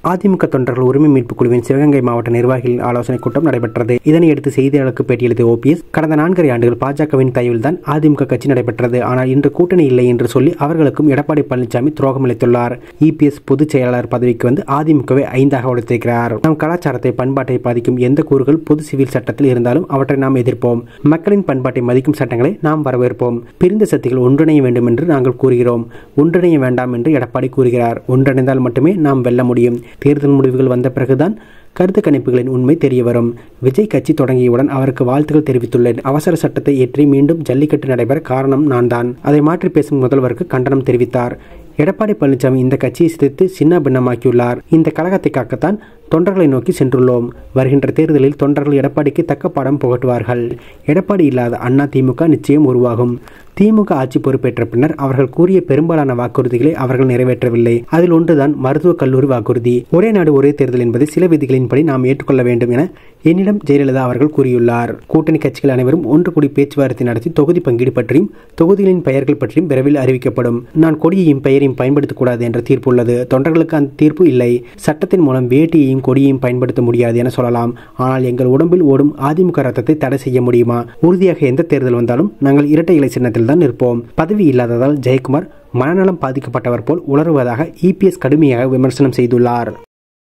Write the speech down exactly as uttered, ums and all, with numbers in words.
அதிமுக தொண்டர்கள் உரிமை மீட்பு குழுவின் சிவகங்கை மாவட்ட நிர்வாகிகள் ஆலோசனை கூட்டம் நடைபெற்றது. இதனையடுத்து செய்தியாளருக்கு பேட்டியளித்த ஓபிஎஸ், கடந்த நான்கரை ஆண்டுகள் பாஜகவின் தயவில்தான் அதிமுக கட்சி நடைபெற்றது. ஆனால் இன்று கூட்டணி இல்லை என்று சொல்லி அவர்களுக்கும் எடப்பாடி பழனிசாமி துரோகம் அளித்துள்ளார். இபிஎஸ் பொதுச் செயலாளர் பதவிக்கு வந்து அதிமுகவை ஐந்தாக உடைத்திருக்கிறார். நம் கலாச்சாரத்தை பண்பாட்டை பாதிக்கும் எந்த கூறுகள் பொது சிவில் சட்டத்தில் இருந்தாலும் அவற்றை நாம் எதிர்ப்போம். மக்களின் பண்பாட்டை மதிக்கும் சட்டங்களை நாம் வரவேற்போம். பிரிந்த சக்திகள் ஒன்றிணைய வேண்டும் என்று நாங்கள் கூறுகிறோம். ஒன்றிணைய வேண்டாம் என்று எடப்பாடி கூறுகிறார். ஒன்றிணைந்தால் மட்டுமே நாம் வெல்ல முடியும். தேர்தல் முடிவுகள் வந்த பிறகுதான் கருத்து கணிப்புகளின் உண்மை தெரிய வரும். விஜய் கட்சி தொடங்கியவுடன் அவருக்கு வாழ்த்துக்கள் தெரிவித்துள்ளேன். அவசர சட்டத்தை ஏற்றி மீண்டும் ஜல்லிக்கட்டு நடைபெற காரணம் நான் தான். அதை மாற்றி பேசும் முதல்வருக்கு கண்டனம் தெரிவித்தார். எடப்பாடி பழனிசாமி இந்த கட்சியை சிதைத்து சின்ன பின்னமாக்கியுள்ளார். இந்த கழகத்தை காக்கத்தான் தொண்டர்களை நோக்கி சென்றுள்ளோம். வருகின்ற தேர்தலில் தொண்டர்கள் எடப்பாடிக்கு தக்க பாடம் புகட்டுவார்கள். எடப்பாடி இல்லாத அண்ணா திமுக நிச்சயம் உருவாகும். திமுக ஆட்சி பொறுப்பேற்ற பின்னர் அவர்கள் கூறிய பெரும்பாலான வாக்குறுதிகளை அவர்கள் நிறைவேற்றவில்லை. அதில் ஒன்றுதான் மருத்துவக் கல்லூரி வாக்குறுதி. ஒரே நாடு ஒரே தேர்தல் என்பதை சில விதிகளின்படி நாம் ஏற்றுக்கொள்ள வேண்டும் என என்னிடம் ஜெயலலிதா அவர்கள் கூறியுள்ளார். கூட்டணி கட்சிகள் அனைவரும் ஒன்று கூடி பேச்சுவார்த்தை நடத்தி தொகுதி பங்கீடு பற்றியும் தொகுதிகளின் பெயர்கள் பற்றியும் விரைவில் அறிவிக்கப்படும். நான் கொடியையும் பெயரையும் பயன்படுத்தக்கூடாது என்ற தீர்ப்பு உள்ளது. தொண்டர்களுக்கு அந்த தீர்ப்பு இல்லை. சட்டத்தின் மூலம் வேட்டியையும் கொடியையும் பயன்படுத்த முடியாது என சொல்லலாம். ஆனால் எங்கள் உடம்பில் ஓடும் அதிமுக ரத்தத்தை தடை செய்ய முடியுமா? உறுதியாக எந்த தேர்தல் வந்தாலும் நாங்கள் இரட்டை இலை சின்னத்தில் தான் நிற்போம். பதவி இல்லாததால் ஜெயக்குமார் மனநலம் பாதிக்கப்பட்டவர் போல் உணர்வதாக இபிஎஸ் கடுமையாக விமர்சனம் செய்துள்ளார்.